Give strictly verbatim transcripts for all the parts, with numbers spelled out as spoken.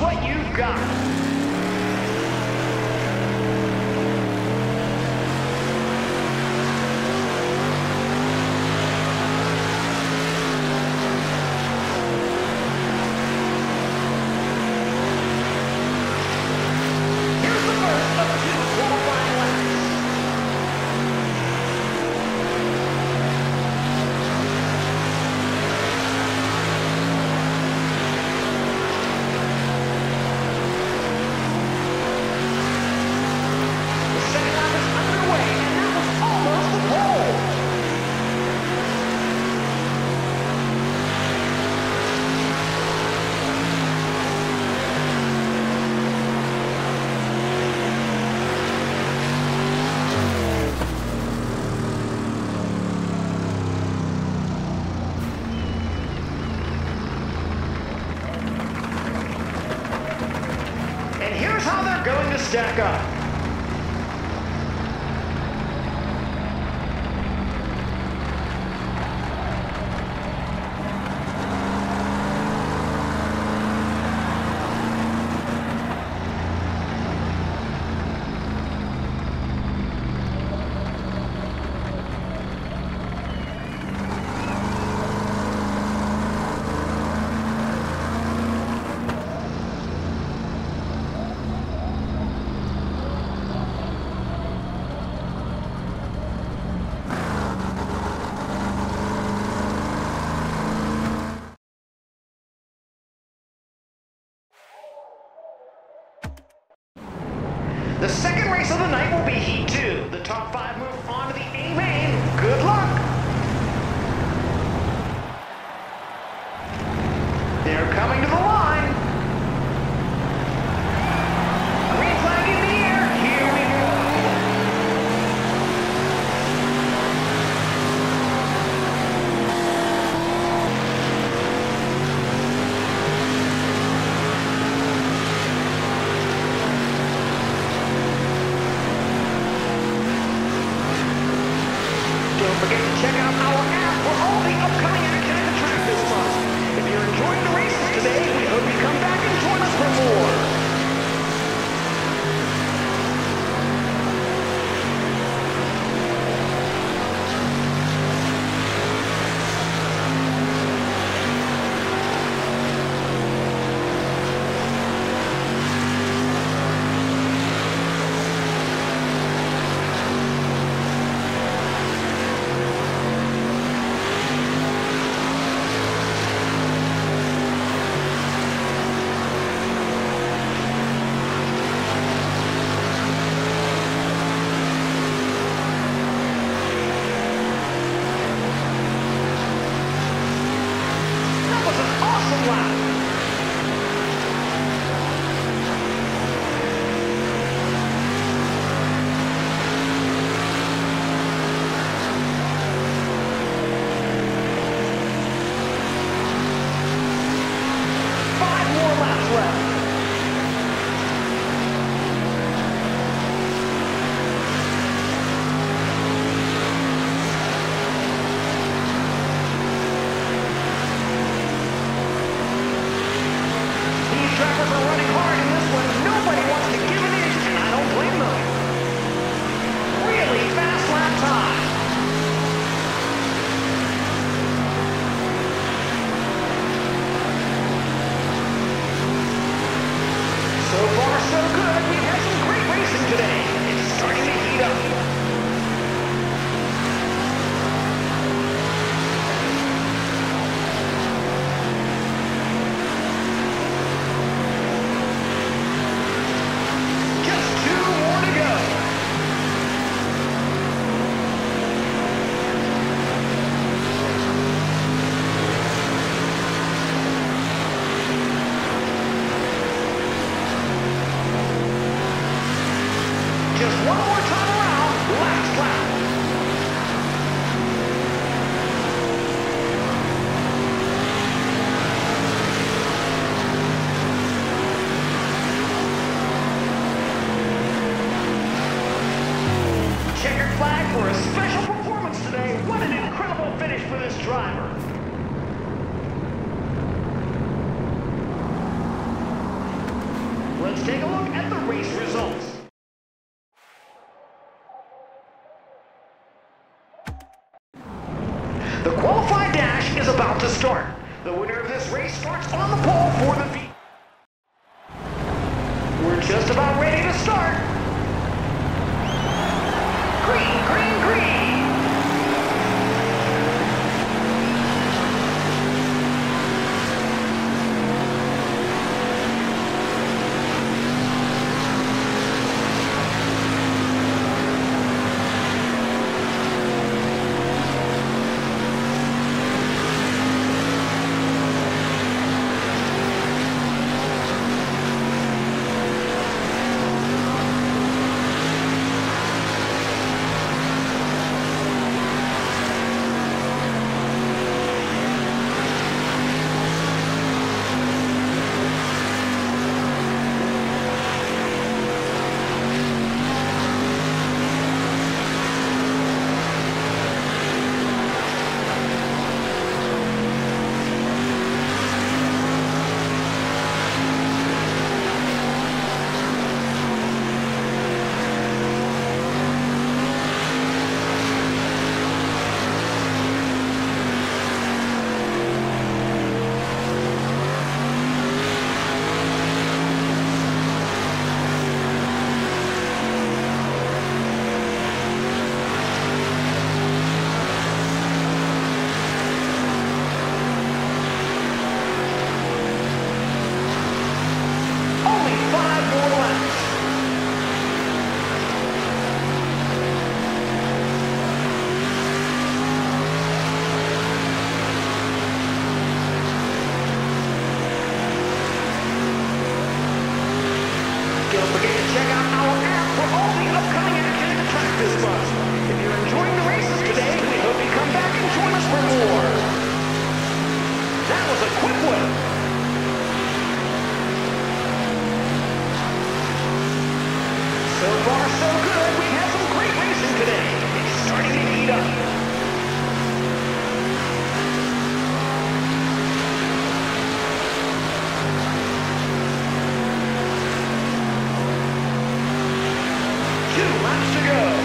what you've got. Going to stack up. The second race of the night will be Heat two. The top five move on to the A main. Good luck! They're coming to the line. Green flag in the air. Here we go. Don't forget to check out our app for all the upcoming action at the track this month. If you're enjoying the races today, we hope you come back and join us for more. Let's take a look at the race results. The qualified dash is about to start. The winner of this race starts on the pole for the V. We're just about ready to start. Green, green, green. Don't forget to check out our app for all the upcoming action at the track this month. If you're enjoying the races today, we hope you come back and join us for more. That was a quick one. So far, so good. We had some great racing today. It's starting to heat up. Two laps to go.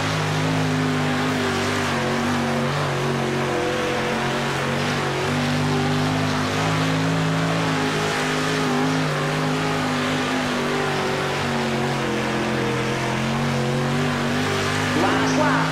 Last lap.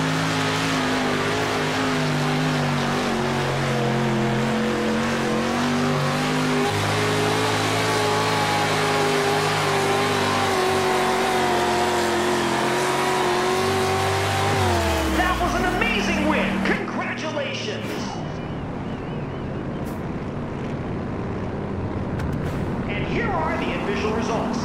That was an amazing win. Congratulations. And here are the official results.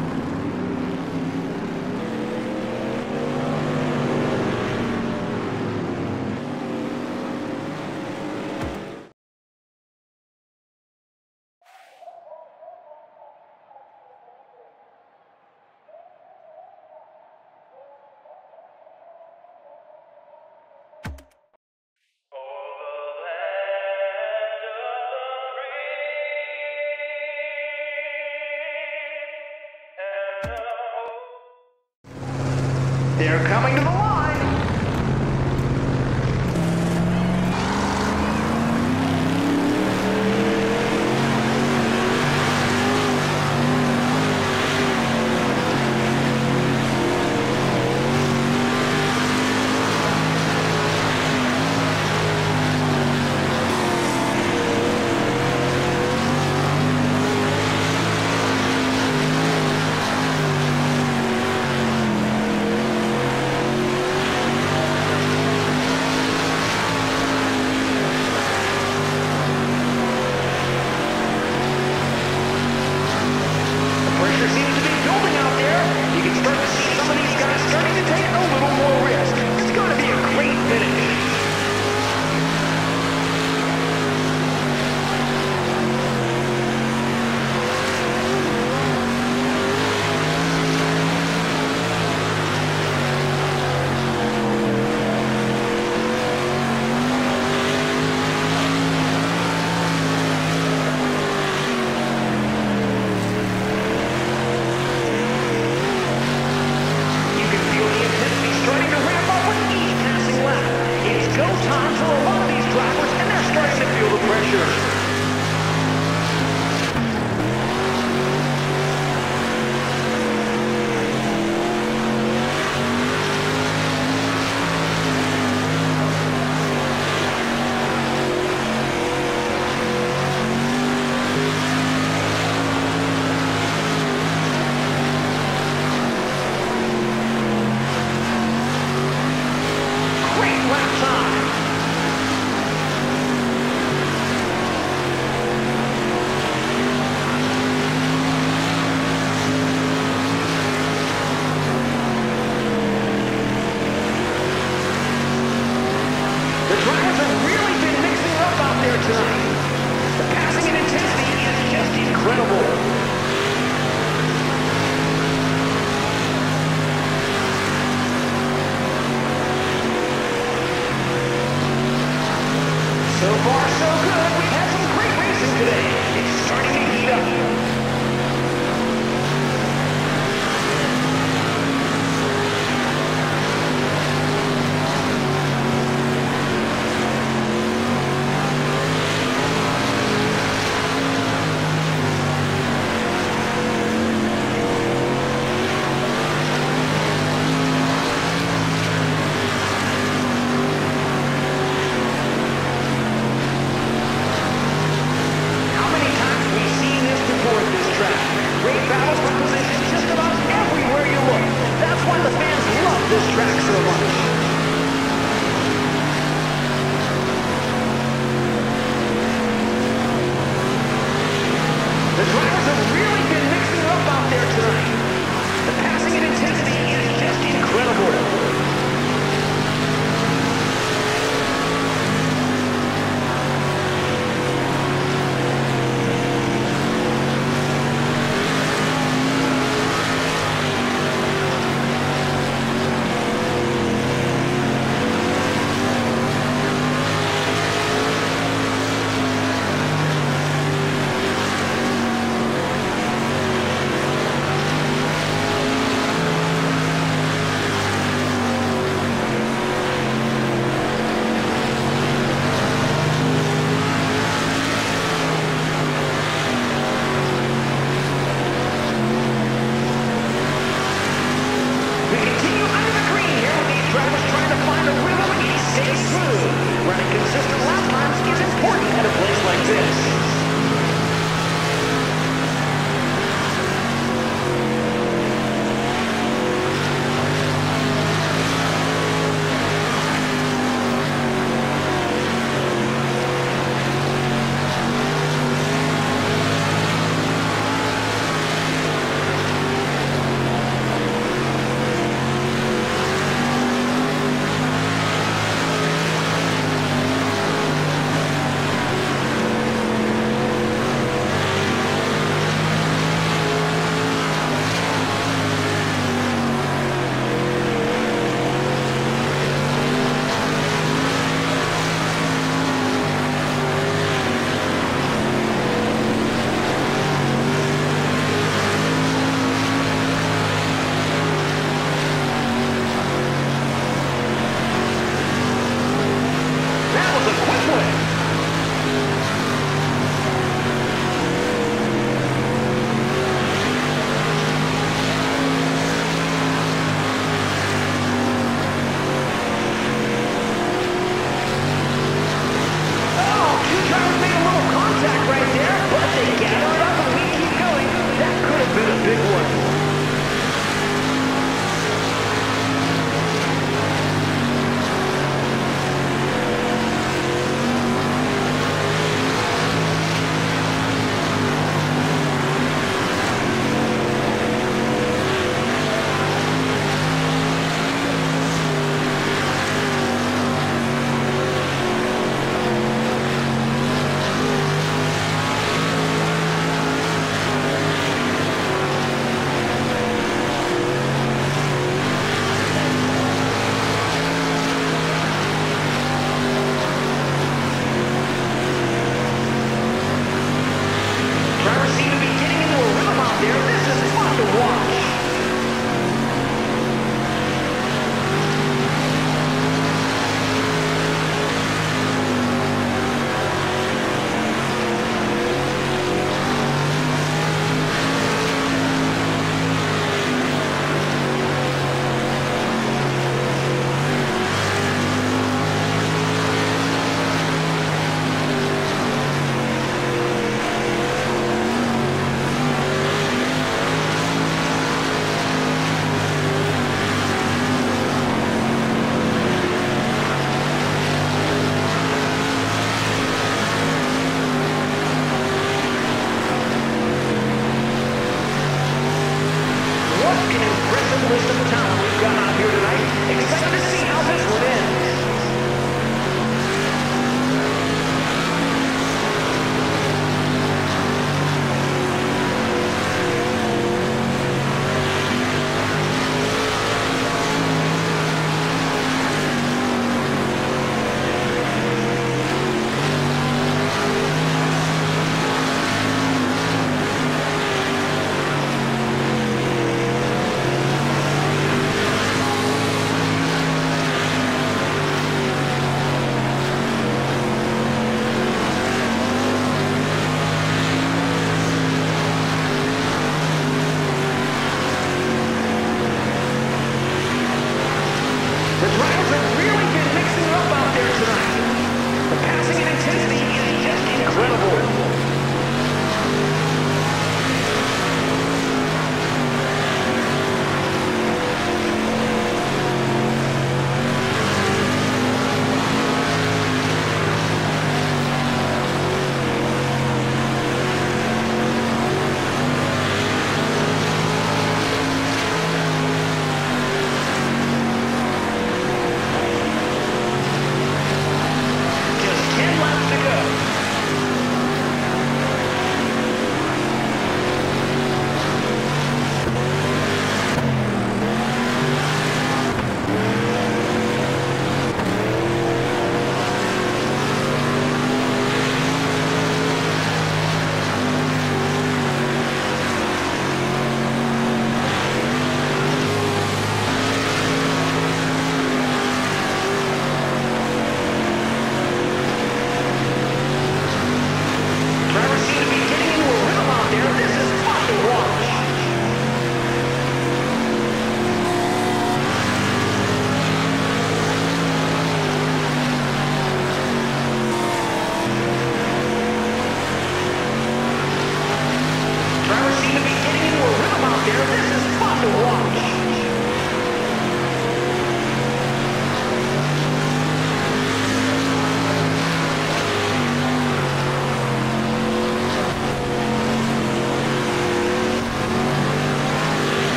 They're coming to the line. go time for a lot of these drivers, and they're starting to feel the pressure. So far, so good. We've had some great racing today. It's starting to heat up. This track so much. The drivers have really been mixing it up out there tonight. The passing and intensity is just incredible. Running consistent lap times is important at a place like this.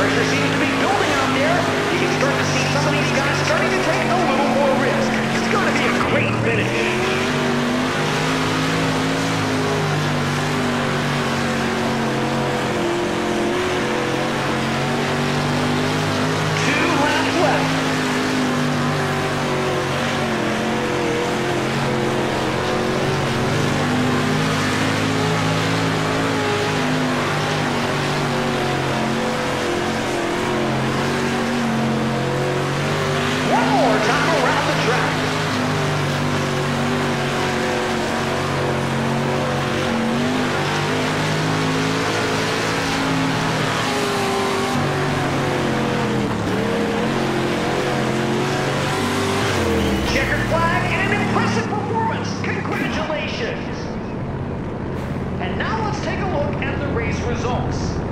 pressure seems to be building out there. You can start to see some of these guys starting to take a little more risk. It's going to be a great finish. Two laps left. One more time around the track. Checkered flag and an impressive performance. Congratulations. And now let's take a look at the race results.